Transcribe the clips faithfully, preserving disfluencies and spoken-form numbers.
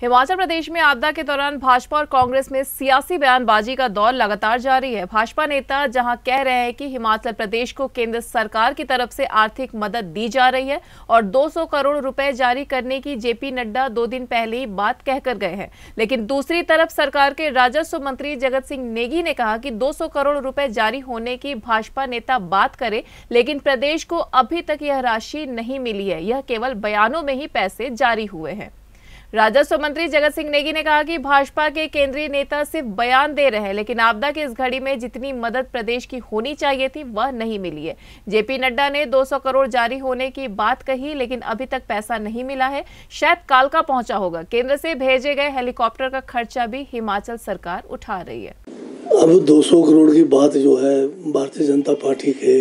हिमाचल प्रदेश में आपदा के दौरान भाजपा और कांग्रेस में सियासी बयानबाजी का दौर लगातार जारी है। भाजपा नेता जहां कह रहे हैं कि हिमाचल प्रदेश को केंद्र सरकार की तरफ से आर्थिक मदद दी जा रही है और दो सौ करोड़ रुपए जारी करने की जेपी नड्डा दो दिन पहले ही बात कहकर गए हैं, लेकिन दूसरी तरफ सरकार के राजस्व मंत्री जगत सिंह नेगी ने कहा कि दो सौ करोड़ रुपए जारी होने की भाजपा नेता बात करे, लेकिन प्रदेश को अभी तक यह राशि नहीं मिली है। यह केवल बयानों में ही पैसे जारी हुए हैं। राजस्व मंत्री जगत सिंह नेगी ने कहा कि भाजपा के केंद्रीय नेता सिर्फ बयान दे रहे हैं, लेकिन आपदा की इस घड़ी में जितनी मदद प्रदेश की होनी चाहिए थी वह नहीं मिली है। जेपी नड्डा ने दो सौ करोड़ जारी होने की बात कही, लेकिन अभी तक पैसा नहीं मिला है। शायद काल का पहुंचा होगा। केंद्र से भेजे गए हेलीकॉप्टर का खर्चा भी हिमाचल सरकार उठा रही है। अब दो सौ करोड़ की बात जो है भारतीय जनता पार्टी के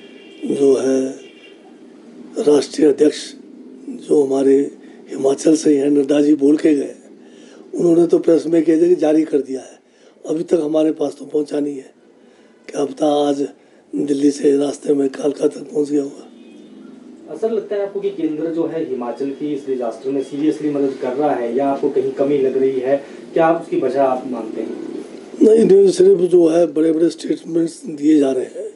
जो है राष्ट्रीय अध्यक्ष जो हमारे हिमाचल से हैं नड्डा जी बोल के गए, उन्होंने तो प्रेस में कह दिया कि जारी कर दिया है। अभी तक हमारे पास तो पहुंचा नहीं है। क्या पता आज दिल्ली से रास्ते में कालका तक पहुंच गया होगा। असर लगता है आपको कि केंद्र जो है हिमाचल की इस डिजास्टर में सीरियसली मदद कर रहा है, या आपको कहीं कमी लग रही है? क्या आप उसकी वजह आप मानते हैं? नहीं नहीं, सिर्फ जो है बड़े बड़े स्टेटमेंट्स दिए जा रहे हैं।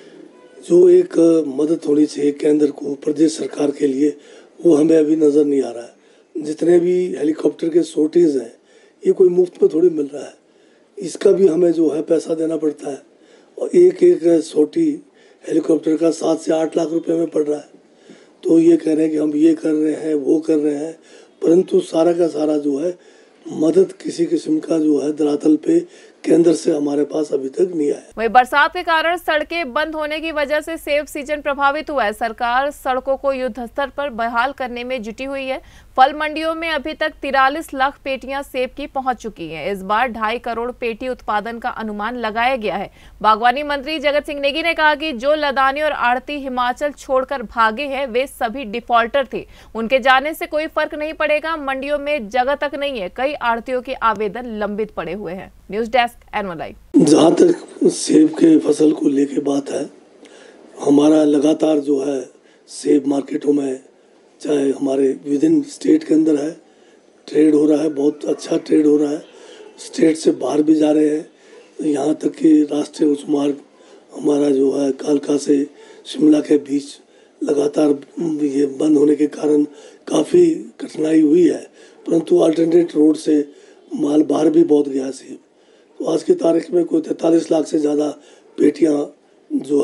जो एक मदद होनी चाहिए केंद्र को प्रदेश सरकार के लिए, वो हमें अभी नज़र नहीं आ रहा है। जितने भी हेलीकॉप्टर के शॉर्टेज हैं, ये कोई मुफ्त में थोड़ी मिल रहा है। इसका भी हमें जो है पैसा देना पड़ता है, और एक एक सोटी हेलीकॉप्टर का सात से आठ लाख रुपए में पड़ रहा है। तो ये कह रहे हैं कि हम ये कर रहे हैं, वो कर रहे हैं, परंतु सारा का सारा जो है मदद किसी किस्म का जो है धरातल पे केंद्र से हमारे पास अभी तक नहीं आया। वहीं बरसात के कारण सड़कें बंद होने की वजह से सेब सीजन प्रभावित हुआ है। सरकार सड़कों को युद्ध स्तर पर बहाल करने में जुटी हुई है। फल मंडियों में अभी तक तिरालीस लाख पेटियां सेब की पहुंच चुकी हैं। इस बार ढाई करोड़ पेटी उत्पादन का अनुमान लगाया गया है। बागवानी मंत्री जगत सिंह नेगी ने कहा कि जो लदानी और आड़ती हिमाचल छोड़कर भागे हैं वे सभी डिफॉल्टर थे। उनके जाने से कोई फर्क नहीं पड़ेगा। मंडियों में जगह तक नहीं है। कई आड़तियों के आवेदन लंबित पड़े हुए हैं। News desk N one live. जहाँ तक सेब के फसल को लेके बात है, हमारा लगातार जो है सेब मार्केटों में, चाहे हमारे विद इन स्टेट के अंदर है, ट्रेड हो रहा है। बहुत अच्छा ट्रेड हो रहा है। स्टेट से बाहर भी जा रहे हैं। यहाँ तक कि राष्ट्रीय उच्च मार्ग हमारा जो है कालका से शिमला के बीच लगातार ये बंद होने के कारण काफ़ी कठिनाई हुई है, परंतु अल्टरनेट रोड से माल बाहर भी बहुत गया सेब। तो आज की तारीख में कोई तैंतालीस लाख से ज़्यादा पेटियां जो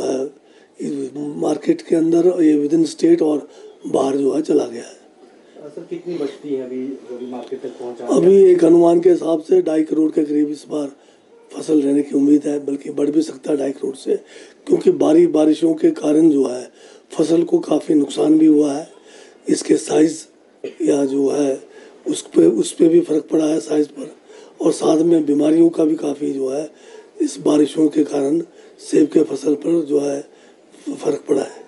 है मार्केट के अंदर, ये विद इन स्टेट और बाहर जो है चला गया है। सर कितनी बचती है अभी जो भी मार्केट तक पहुंचा? अभी एक अनुमान के हिसाब से ढाई करोड़ के करीब इस बार फसल रहने की उम्मीद है, बल्कि बढ़ भी सकता है ढाई करोड़ से, क्योंकि भारी बारिशों के कारण जो है फसल को काफ़ी नुकसान भी हुआ है। इसके साइज़ या जो है उस पर उस पर भी फ़र्क पड़ा है साइज़ पर, और साथ में बीमारियों का भी काफ़ी जो है इस बारिशों के कारण सेब के फसल पर जो है फ़र्क पड़ा है।